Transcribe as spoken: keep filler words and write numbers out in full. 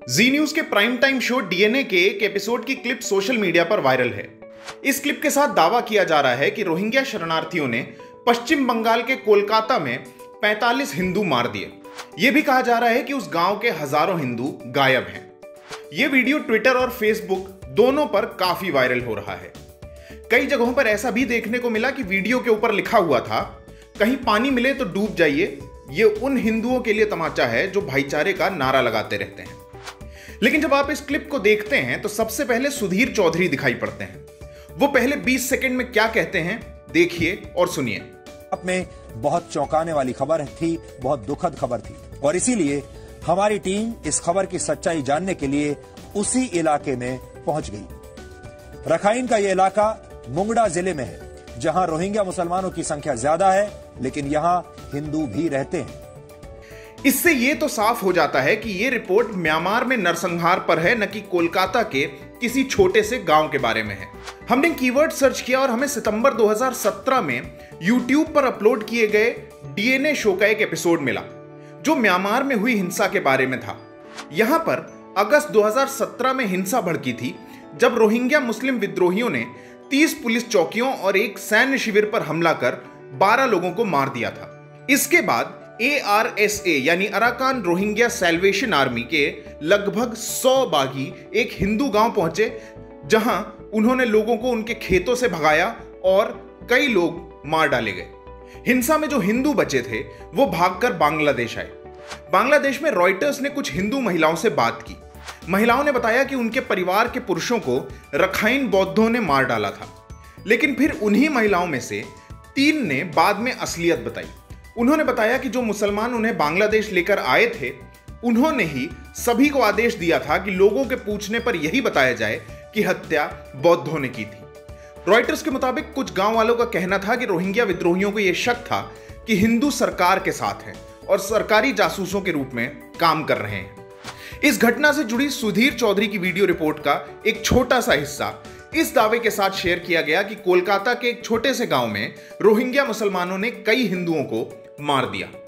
जी news के prime time show DNA के एक एपिसोड की क्लिप सोशल मीडिया पर वायरल है। इस क्लिप के साथ दावा किया जा रहा है कि रोहिंग्या शरणार्थियों ने पश्चिम बंगाल के कोलकाता में पैंतालीस हिंदू मार दिए। यह भी कहा जा रहा है कि उस गांव के हजारों हिंदू गायब हैं। यह वीडियो ट्विटर और फेसबुक दोनों पर काफी वायरल हो रहा है। कई जगहों पर ऐसा भी देखने को मिला कि वीडियो के ऊपर लिखा हुआ था, कहीं पानी मिले तो डूब जाइए। ये उन हिंदुओं के लिए तमाचा है जो भाईचारे का नारा लगाते रहते हैं। लेकिन जब आप इस क्लिप को देखते हैं तो सबसे पहले सुधीर चौधरी दिखाई पड़ते हैं। वो पहले बीस सेकंड में क्या कहते हैं, देखिए और सुनिए। में बहुत चौंकाने वाली खबर थी, बहुत दुखद खबर थी और इसीलिए हमारी टीम इस खबर की सच्चाई जानने के लिए उसी इलाके में पहुंच गई। रखाइन का यह इलाका मुंगडा जिले में है, जहां रोहिंग्या मुसलमानों की संख्या ज्यादा है, लेकिन यहां हिंदू भी रहते हैं। इससे यह तो साफ हो जाता है कि यह रिपोर्ट म्यांमार में नरसंहार पर है, न कि कोलकाता के किसी छोटे से गांव के बारे में है। हमने कीवर्ड सर्च किया और हमें सितंबर दो हज़ार सत्रह में यूट्यूब पर अपलोड किए गए डीएनए शो का एक एपिसोड मिला, जो म्यांमार में हुई हिंसा के बारे में था। यहां पर अगस्त दो हज़ार सत्रह में हिंसा भड़की थी, जब रोहिंग्या मुस्लिम विद्रोहियों ने तीस पुलिस चौकियों और एक सैन्य शिविर पर हमला कर बारह लोगों को मार दिया था। इसके बाद ए आर एस ए यानी अराकान रोहिंग्या सैल्वेशन आर्मी के लगभग सौ बागी एक हिंदू गांव पहुंचे, जहां उन्होंने लोगों को उनके खेतों से भगाया और कई लोग मार डाले गए। हिंसा में जो हिंदू बचे थे वो भागकर बांग्लादेश आए। बांग्लादेश में रॉयटर्स ने कुछ हिंदू महिलाओं से बात की। महिलाओं ने बताया कि उनके परिवार के पुरुषों को रखाइन बौद्धों ने मार डाला था, लेकिन फिर उन्हीं महिलाओं में से तीन ने बाद में असलियत बताई। उन्होंने बताया कि जो मुसलमान उन्हें बांग्लादेश लेकर आए थे, उन्होंने ही सभी को आदेश दिया था कि लोगों के पूछने पर यही बताया जाए कि हत्या बौद्धों ने की थी। रॉयटर्स के मुताबिक कुछ गांव वालों का कहना था कि रोहिंग्या विद्रोहियों को यह शक था कि हिंदू सरकार के साथ हैं और सरकारी जासूसों के रूप में काम कर रहे हैं। इस घटना से जुड़ी सुधीर चौधरी की वीडियो रिपोर्ट का एक छोटा सा हिस्सा इस दावे के साथ शेयर किया गया कि कोलकाता के एक छोटे से गांव में रोहिंग्या मुसलमानों ने कई हिंदुओं को मार दिया।